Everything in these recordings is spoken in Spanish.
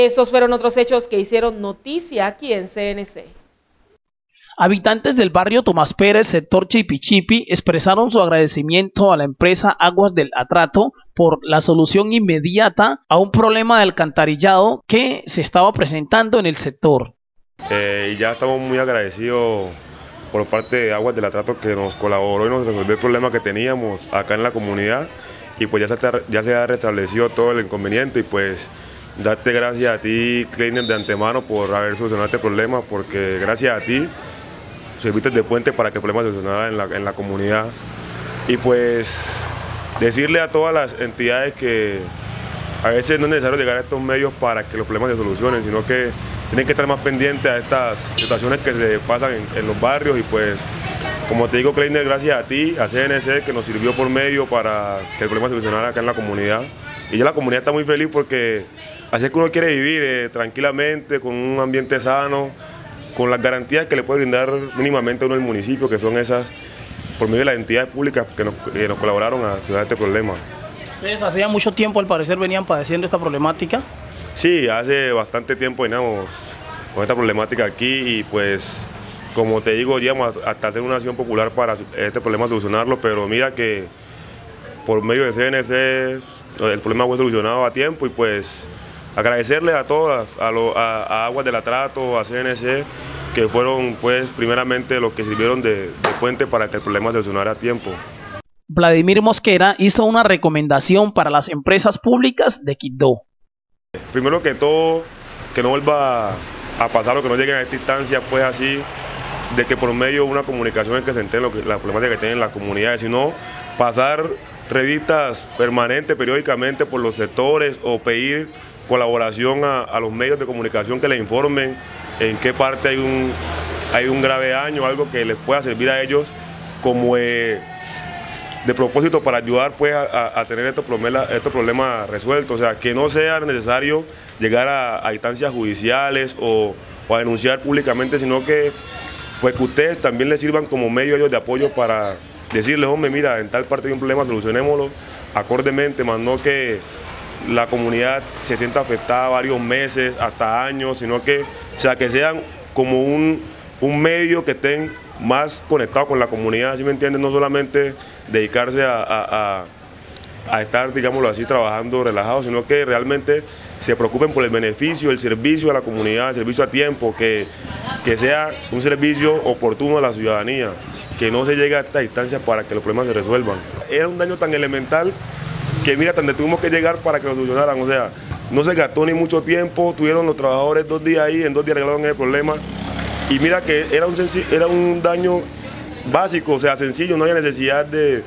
Estos fueron otros hechos que hicieron noticia aquí en CNC. Habitantes del barrio Tomás Pérez, sector Chipichipi, expresaron su agradecimiento a la empresa Aguas del Atrato por la solución inmediata a un problema de alcantarillado que se estaba presentando en el sector. Ya estamos muy agradecidos por parte de Aguas del Atrato, que nos colaboró y nos resolvió el problema que teníamos acá en la comunidad, y pues ya se ha restablecido todo el inconveniente, y pues darte gracias a ti, Kleiner, de antemano por haber solucionado este problema, porque gracias a ti serviste de puente para que el problema se solucionara en la comunidad. Y pues decirle a todas las entidades que a veces no es necesario llegar a estos medios para que los problemas se solucionen, sino que tienen que estar más pendientes a estas situaciones que se pasan en los barrios. Y pues, como te digo, Kleiner, gracias a ti, a CNC, que nos sirvió por medio para que el problema se solucionara acá en la comunidad. Y ya la comunidad está muy feliz porque así es que uno quiere vivir tranquilamente, con un ambiente sano, con las garantías que le puede brindar mínimamente uno el municipio, que son esas, por medio de las entidades públicas que nos colaboraron a solucionar este problema. ¿Ustedes hacía mucho tiempo, al parecer, venían padeciendo esta problemática? Sí, hace bastante tiempo veníamos con esta problemática aquí, y pues, como te digo, llegamos hasta hacer una acción popular para este problema solucionarlo, pero mira que por medio de CNC el problema fue solucionado a tiempo. Y pues agradecerles a todas, a Aguas del Atrato, a CNC, que fueron pues primeramente los que sirvieron de puente para que el problema se solucionara a tiempo. Vladimir Mosquera hizo una recomendación para las empresas públicas de Quibdó. Primero que todo, que no vuelva a pasar o que no lleguen a esta instancia pues así, de que por medio de una comunicación es que se enteren la problemática que tienen las comunidades, sino pasar revistas permanentes, periódicamente por los sectores, o pedir colaboración a los medios de comunicación que les informen en qué parte hay un grave daño, algo que les pueda servir a ellos como de propósito para ayudar pues a tener estos problemas resueltos. O sea, que no sea necesario llegar a instancias judiciales o a denunciar públicamente, sino que pues que ustedes también les sirvan como medio ellos de apoyo para decirles, hombre, mira, en tal parte hay un problema, solucionémoslo acordemente, más no que la comunidad se sienta afectada varios meses, hasta años, sino que, o sea, que sean como un medio que estén más conectados con la comunidad, ¿sí me entienden? No solamente dedicarse a estar, digámoslo así, trabajando relajados, sino que realmente se preocupen por el beneficio, el servicio a la comunidad, el servicio a tiempo, que sea un servicio oportuno a la ciudadanía, que no se llegue a esta instancia para que los problemas se resuelvan. Era un daño tan elemental que mira, tan tuvimos que llegar para que lo solucionaran. O sea, no se gastó ni mucho tiempo, tuvieron los trabajadores 2 días ahí, en 2 días arreglaron el problema. Y mira que era un daño básico, o sea, sencillo, no había necesidad de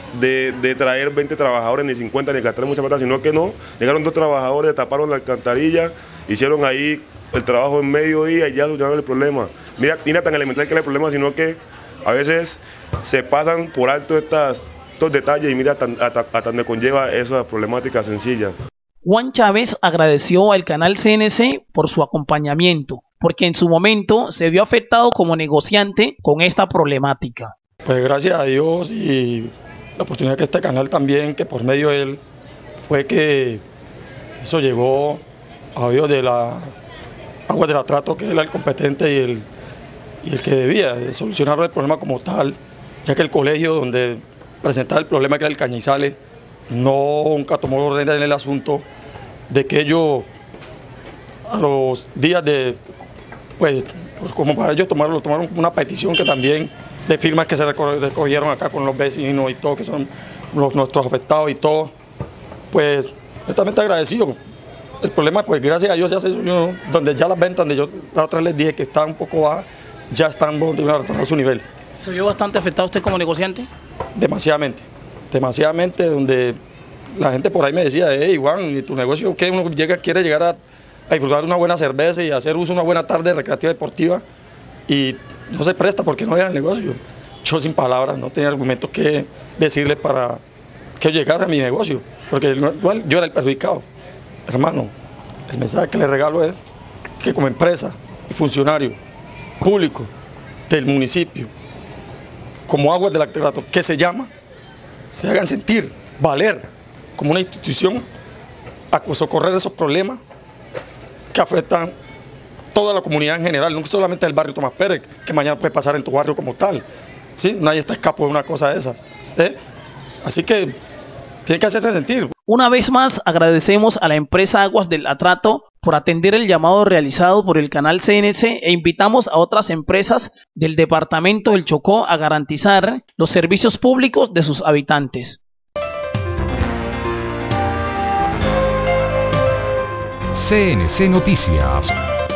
traer 20 trabajadores, ni 50, ni gastar mucha plata, sino que no, llegaron 2 trabajadores, taparon la alcantarilla, hicieron ahí el trabajo en mediodía y ya solucionaron el problema. Mira tan elemental que era el problema, sino que a veces se pasan por alto estos detalles y mira hasta donde conlleva esas problemáticas sencillas. Juan Chávez agradeció al canal CNC por su acompañamiento, porque en su momento se vio afectado como negociante con esta problemática. Pues gracias a Dios y la oportunidad que este canal también, que por medio de él fue que eso llegó a oídos de la Aguas del Atrato, que era el competente y el que debía de solucionar el problema como tal, ya que el colegio donde presentaba el problema, que era el Cañizales, nunca tomó rienda en el asunto de que ellos a los días de, pues como para ellos tomaron una petición que también de firmas que se recogieron acá con los vecinos y todo, que son nuestros afectados y todo, pues totalmente agradecido. El problema, pues gracias a Dios ya se solucionó, donde ya las ventas, donde yo la otra les dije que estaban un poco bajas, ya están volviendo a retornar a su nivel. ¿Se vio bastante afectado usted como negociante? Demasiadamente, donde la gente por ahí me decía, hey Juan, ¿y tu negocio qué? Uno quiere llegar a disfrutar una buena cerveza y hacer uso de una buena tarde recreativa deportiva y no se presta porque no era el negocio. Yo sin palabras, no tenía argumentos que decirle para que llegara a mi negocio, porque yo era el perjudicado. Hermano, el mensaje que le regalo es que como empresa y funcionario público del municipio, como Aguas del Atrato, que se llama, se hagan sentir, valer como una institución a socorrer esos problemas que afectan toda la comunidad en general, no solamente el barrio Tomás Pérez, que mañana puede pasar en tu barrio como tal. ¿Sí? Nadie está escapado de una cosa de esas. Así que tiene que hacerse sentir. Una vez más agradecemos a la empresa Aguas del Atrato por atender el llamado realizado por el canal CNC e invitamos a otras empresas del departamento del Chocó a garantizar los servicios públicos de sus habitantes. CNC Noticias.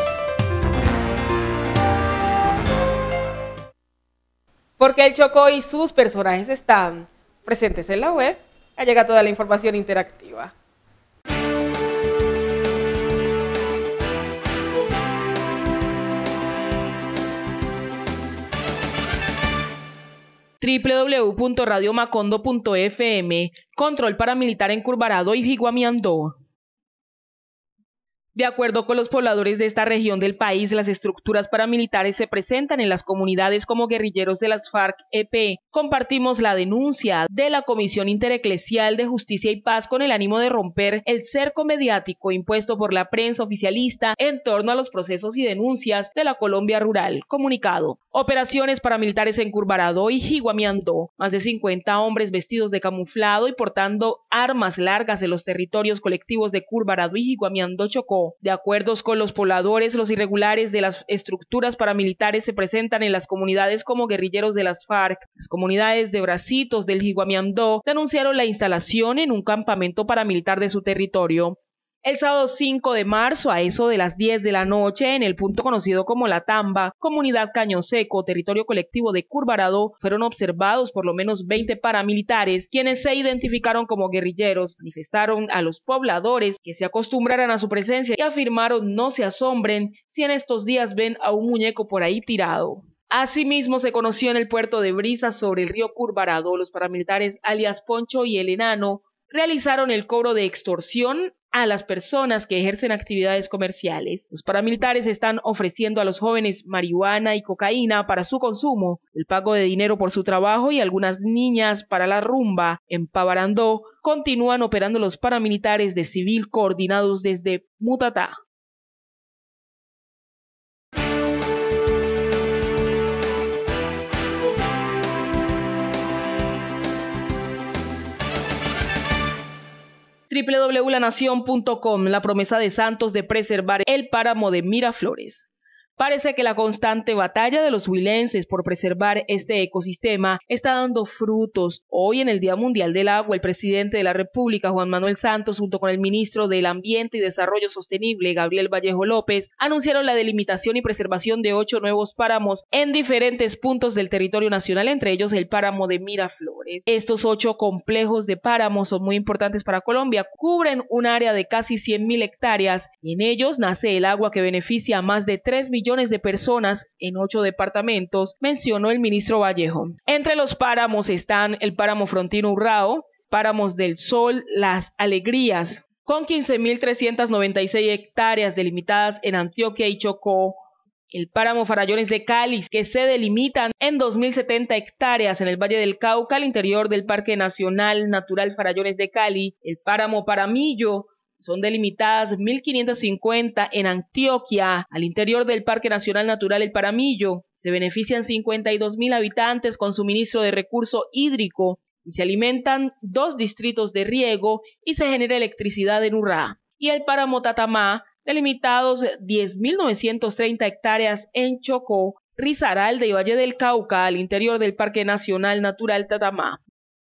Porque el Chocó y sus personajes están presentes en la web, ya llega toda la información interactiva. www.radiomacondo.fm. Control paramilitar en Curvarado y Higuamiandó. De acuerdo con los pobladores de esta región del país, las estructuras paramilitares se presentan en las comunidades como guerrilleros de las FARC-EP. Compartimos la denuncia de la Comisión Intereclesial de Justicia y Paz con el ánimo de romper el cerco mediático impuesto por la prensa oficialista en torno a los procesos y denuncias de la Colombia rural. Comunicado. Operaciones paramilitares en Curvarado y Higuamiandó. Más de 50 hombres vestidos de camuflado y portando armas largas en los territorios colectivos de Curvarado y Higuamiandó, Chocó. De acuerdo con los pobladores, los irregulares de las estructuras paramilitares se presentan en las comunidades como guerrilleros de las FARC. Las comunidades de Bracitos del Higuamiandó denunciaron la instalación en un campamento paramilitar de su territorio. El sábado 5 de marzo, a eso de las 10 de la noche, en el punto conocido como La Tamba, comunidad Caño Seco, territorio colectivo de Curvarado, fueron observados por lo menos 20 paramilitares, quienes se identificaron como guerrilleros, manifestaron a los pobladores que se acostumbraran a su presencia y afirmaron no se asombren si en estos días ven a un muñeco por ahí tirado. Asimismo, se conoció en el puerto de Brisas sobre el río Curvarado, los paramilitares alias Poncho y el Enano realizaron el cobro de extorsión a las personas que ejercen actividades comerciales. Los paramilitares están ofreciendo a los jóvenes marihuana y cocaína para su consumo, el pago de dinero por su trabajo y algunas niñas para la rumba. En Pavarandó continúan operando los paramilitares de civil coordinados desde Mutatá. www.lanacion.com. La promesa de Santos de preservar el páramo de Miraflores. Parece que la constante batalla de los huilenses por preservar este ecosistema está dando frutos. Hoy, en el Día Mundial del Agua, el presidente de la República, Juan Manuel Santos, junto con el ministro del Ambiente y Desarrollo Sostenible, Gabriel Vallejo López, anunciaron la delimitación y preservación de 8 nuevos páramos en diferentes puntos del territorio nacional, entre ellos el páramo de Miraflores. Estos 8 complejos de páramos son muy importantes para Colombia, cubren un área de casi 100.000 hectáreas y en ellos nace el agua que beneficia a más de 3 millones de personas en 8 departamentos, mencionó el ministro Vallejo. Entre los páramos están el páramo Frontino Urrao, páramos del Sol, Las Alegrías, con 15.396 hectáreas delimitadas en Antioquia y Chocó, el páramo Farallones de Cali, que se delimitan en 2.070 hectáreas en el Valle del Cauca, al interior del Parque Nacional Natural Farallones de Cali, el páramo Paramillo, son delimitadas 1.550 en Antioquia, al interior del Parque Nacional Natural El Paramillo. Se benefician 52.000 habitantes con suministro de recurso hídrico y se alimentan 2 distritos de riego y se genera electricidad en Urrá. Y el páramo Tatamá, delimitados 10.930 hectáreas en Chocó, Risaralda y Valle del Cauca, al interior del Parque Nacional Natural Tatamá.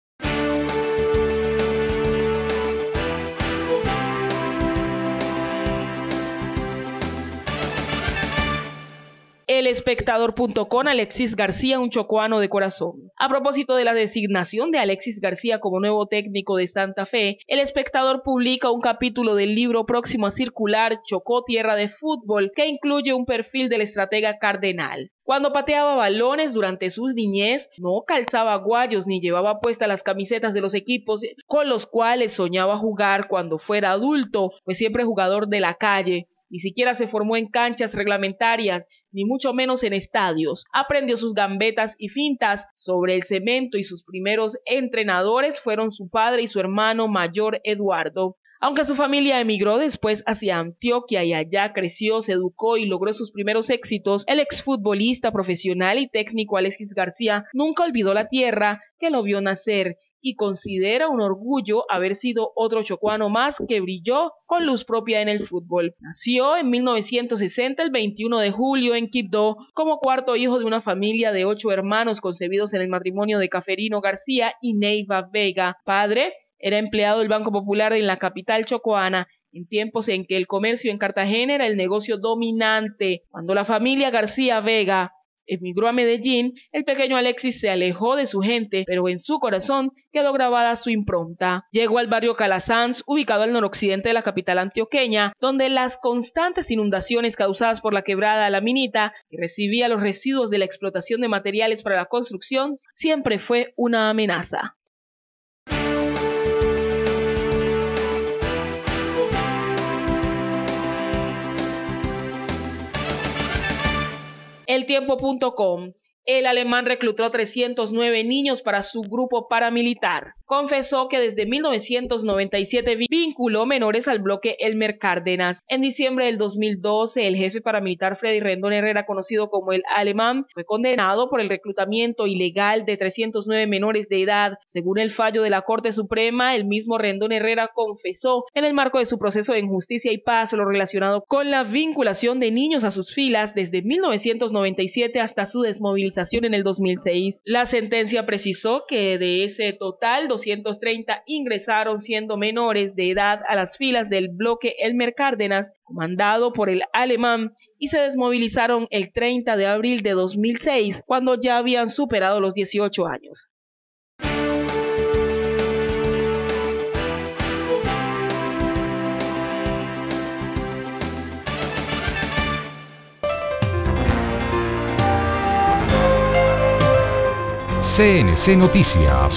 Elespectador.com. Alexis García, un chocoano de corazón. A propósito de la designación de Alexis García como nuevo técnico de Santa Fe, El Espectador publica un capítulo del libro próximo a circular, Chocó, Tierra de Fútbol, que incluye un perfil del estratega cardenal. Cuando pateaba balones durante su niñez, no calzaba guayos ni llevaba puestas las camisetas de los equipos con los cuales soñaba jugar cuando fuera adulto, pues siempre jugador de la calle. Ni siquiera se formó en canchas reglamentarias, ni mucho menos en estadios. Aprendió sus gambetas y fintas sobre el cemento y sus primeros entrenadores fueron su padre y su hermano mayor Eduardo. Aunque su familia emigró después hacia Antioquia y allá creció, se educó y logró sus primeros éxitos, el exfutbolista profesional y técnico Alexis García nunca olvidó la tierra que lo vio nacer y considera un orgullo haber sido otro chocuano más que brilló con luz propia en el fútbol. Nació en 1960, el 21 de julio, en Quibdó, como cuarto hijo de una familia de 8 hermanos concebidos en el matrimonio de Caferino García y Neiva Vega. Padre era empleado del Banco Popular en la capital chocoana, en tiempos en que el comercio en Cartagena era el negocio dominante. Cuando la familia García Vega emigró a Medellín, el pequeño Alexis se alejó de su gente, pero en su corazón quedó grabada su impronta. Llegó al barrio Calasanz, ubicado al noroccidente de la capital antioqueña, donde las constantes inundaciones causadas por la quebrada La Minita, que recibía los residuos de la explotación de materiales para la construcción, siempre fue una amenaza. Eltiempo.com. El alemán reclutó 309 niños para su grupo paramilitar. Confesó que desde 1997 vinculó menores al bloque Elmer Cárdenas. En diciembre del 2012, el jefe paramilitar Freddy Rendón Herrera, conocido como el Alemán, fue condenado por el reclutamiento ilegal de 309 menores de edad. Según el fallo de la Corte Suprema, el mismo Rendón Herrera confesó en el marco de su proceso en Justicia y Paz lo relacionado con la vinculación de niños a sus filas desde 1997 hasta su desmovilización en el 2006. La sentencia precisó que de ese total, 230 ingresaron siendo menores de edad a las filas del bloque Elmer Cárdenas, comandado por el Alemán, y se desmovilizaron el 30 de abril de 2006, cuando ya habían superado los 18 años. CNC Noticias.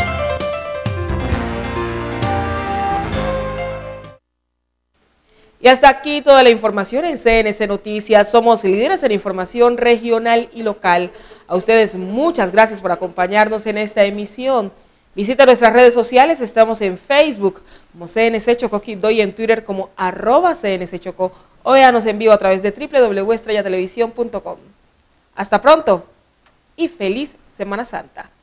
Y hasta aquí toda la información en CNC Noticias. Somos líderes en información regional y local. A ustedes muchas gracias por acompañarnos en esta emisión. Visita nuestras redes sociales, estamos en Facebook como CNC Chocó Quibdó y en Twitter como @CNC Chocó. O véanos en vivo a través de www.estrellatelevisión.com. Hasta pronto y feliz Semana Santa.